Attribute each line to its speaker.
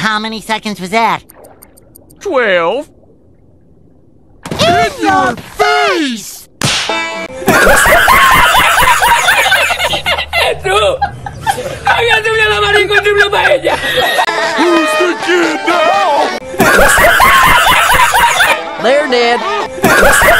Speaker 1: How many seconds was that?
Speaker 2: 12.
Speaker 1: In your face!
Speaker 3: ¡Tú! ¡Hágase una lavarín con triple paella!
Speaker 2: Who's the kid now?
Speaker 3: They're dead.